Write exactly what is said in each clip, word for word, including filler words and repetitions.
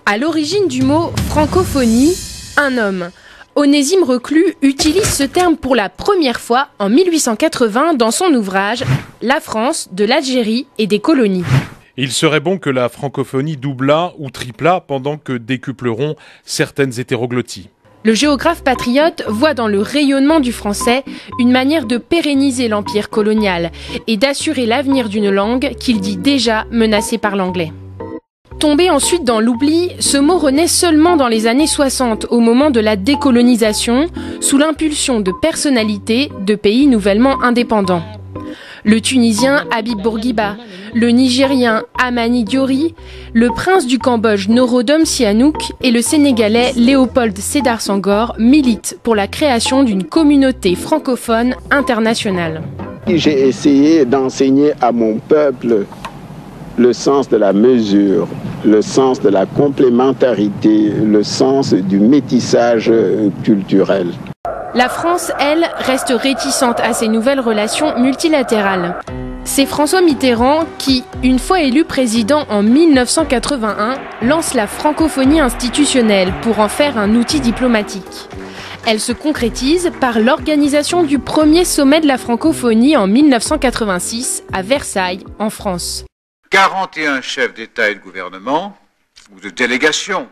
À l'origine du mot francophonie, un homme. Onésime Reclus utilise ce terme pour la première fois en mille huit cent quatre-vingts dans son ouvrage « La France, de l'Algérie et des colonies ». Il serait bon que la francophonie doublât ou triplât pendant que décupleront certaines hétéroglotties. Le géographe patriote voit dans le rayonnement du français une manière de pérenniser l'empire colonial et d'assurer l'avenir d'une langue qu'il dit déjà menacée par l'anglais. Tombé ensuite dans l'oubli, ce mot renaît seulement dans les années soixante, au moment de la décolonisation, sous l'impulsion de personnalités de pays nouvellement indépendants. Le Tunisien Habib Bourguiba, le Nigérien Amani Diori, le prince du Cambodge Norodom Sihanouk et le Sénégalais Léopold Sédar Senghor militent pour la création d'une communauté francophone internationale. J'ai essayé d'enseigner à mon peuple le sens de la mesure, le sens de la complémentarité, le sens du métissage culturel. La France, elle, reste réticente à ces nouvelles relations multilatérales. C'est François Mitterrand qui, une fois élu président en mille neuf cent quatre-vingt-un, lance la francophonie institutionnelle pour en faire un outil diplomatique. Elle se concrétise par l'organisation du premier sommet de la francophonie en mille neuf cent quatre-vingt-six à Versailles, en France. quarante et un chefs d'État et de gouvernement, ou de délégation,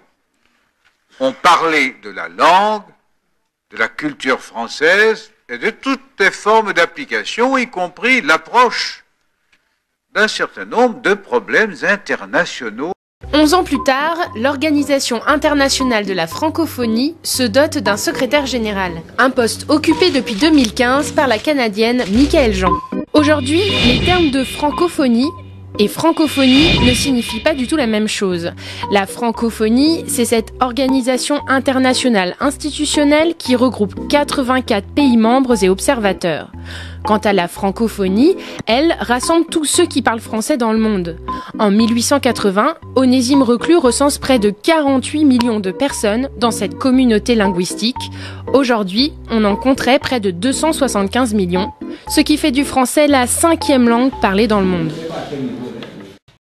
ont parlé de la langue, de la culture française et de toutes les formes d'application, y compris l'approche d'un certain nombre de problèmes internationaux. Onze ans plus tard, l'Organisation internationale de la francophonie se dote d'un secrétaire général, un poste occupé depuis deux mille quinze par la Canadienne Michaëlle Jean. Aujourd'hui, les termes de francophonie et francophonie ne signifie pas du tout la même chose. La francophonie, c'est cette organisation internationale institutionnelle qui regroupe quatre-vingt-quatre pays membres et observateurs. Quant à la francophonie, elle rassemble tous ceux qui parlent français dans le monde. En mille huit cent quatre-vingts, Onésime Reclus recense près de quarante-huit millions de personnes dans cette communauté linguistique. Aujourd'hui, on en compterait près de deux cent soixante-quinze millions, ce qui fait du français la cinquième langue parlée dans le monde.